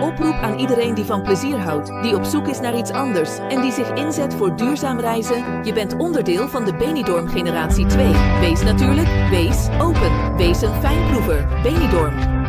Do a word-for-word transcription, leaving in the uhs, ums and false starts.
oproep aan iedereen die van plezier houdt, die op zoek is naar iets anders en die zich inzet voor duurzaam reizen. Je bent onderdeel van de Benidorm generatie twee. Wees natuurlijk, wees open. Wees een fijnproever. Benidorm.